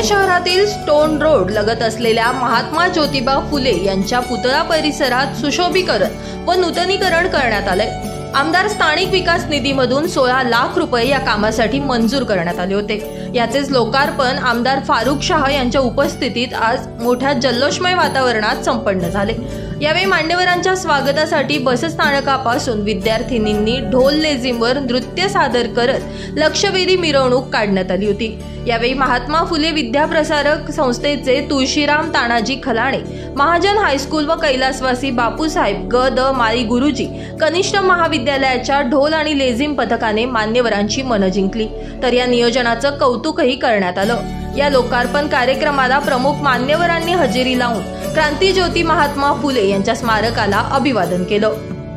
शहरातील stone road लगत असलेल्या महात्मा ज्योतिबा फुले यांच्या पुतळा परिसरात सुशोभीकरण व नूतनीकरण करण्यात आले। आमदार स्थानिक विकास निधीमधून 16 लाख रुपये या कामासाठी मंजूर करण्यात आले होते। याचेच लोकार्पण आमदार फारुख शाह यांच्या उपस्थितीत आज मोठ्या जल्लोषमय वातावरणात संपन्न झाले। यावेळी मान्यवरांच्या स्वागतासाठी बसस्थानकापासून विद्यार्थिनींनी ढोल लेझिमवर नृत्य सादर करत लक्षवेधी मिरवणूक काढण्यात आली होती। यावेळी महात्मा फुले विद्याप्रसारक संस्थेचे तुळशीराम तानाजी खलाणे, महाजन हायस्कूल व कैलासवासी बापूसाहेब ग द माळी गुरुजी कनिष्ठ महाविद्यालयाच्या ढोल आणि लेझिम पथकाने मान्यवरांची मनं जिंकली, तर या नियोजनाचं कौतुकही करण्यात आलं। या लोकार्पण कार्यक्रमाला प्रमुख मान्यवरांनी हजेरी लावून क्रांतीज्योती महात्मा फुले यांच्या स्मारकाला अभिवादन केलं।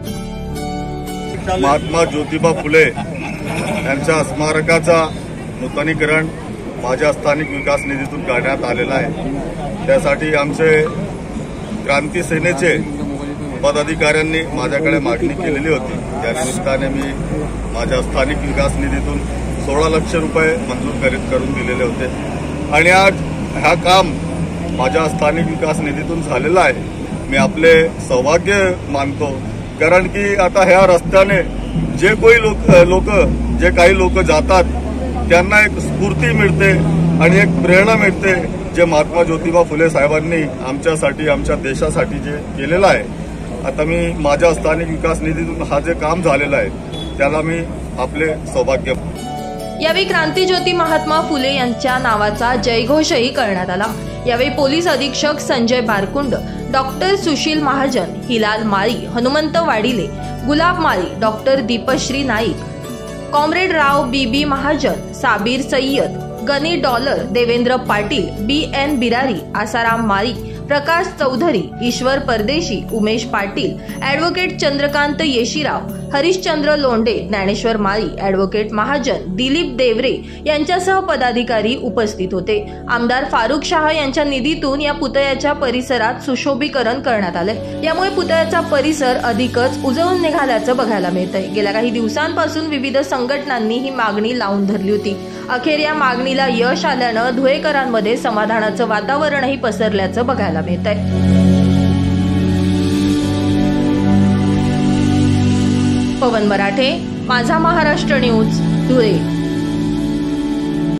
महात्मा ज्योतिबा फुले यांच्या स्मारकाचा नूतनीकरण माझ्या स्थानिक विकास निधीतून करण्यात आलेला आहे। त्यासाठी आमचे क्रांती सेनेचे पदाधिकाऱ्यांनी माझ्याकडे मागणी केलेली होती। त्या निमित्ताने मी माझ्या स्थानिक विकास निधीतून 16 लाख रुपये मंजूर करून दिलेले होते आणि आज हा काम माझ्या स्थानिक विकास निधीतून झालेला आहे। मी आपले सौभाग्य मानतो, कारण की आता ह्या रस्त्याने जे काही लोक जातात त्यांना एक स्फूर्ती मिळते आणि एक प्रेरणा मिळते, जे महात्मा ज्योतिबा फुले साहेबांनी आमच्यासाठी, आमच्या देशासाठी जे केलेलं आहे। आता मी माझ्या स्थानिक विकास निधीतून हा जे काम झालेलं आहे त्याला मी आपले सौभाग्य। यावेळी क्रांतीज्योती महात्मा फुले यांच्या नावाचा जयघोषही करण्यात आला। यावेळी पोलीस अधीक्षक Sanjay Barkund, doctor Sushil Mahajan, Hilal Mali, Hanumant Wadile, Gulab Mali, doctor Deepshree Naik, comrade Rao B B Mahajan, Sabir Sayyad, Gani Dollar, Devendra Patil, BN Birari, Asaram Mali, Prakash Chaudhari, Ishwar Pardeshi, Umesh Patil, advocate Chandrakant Yeshirao, Harishchandra Londhe, Dnyaneshwar Mali, advocate Mahajan, Dilip Deore यांच्यासह पदाधिकारी उपस्थित होते। आमदार फारुख शाह यांच्या निधीतून या पुतळ्याच्या परिसरात सुशोभीकरण करण्यात आले। यामुळे पुतळ्याचा परिसर अधिकच उजळून निघाल्याचं बघायला मिळतंय। गेल्या काही दिवसांपासून विविध संघटनांनी ही मागणी लावून धरली होती। अखेर या मागणीला यश आल्यानं धुळेकरांमध्ये समाधानाचं वातावरणही पसरल्याचं बघायला मिळतंय। पवन मराठे, माझा महाराष्ट्र न्यूज, धुळे।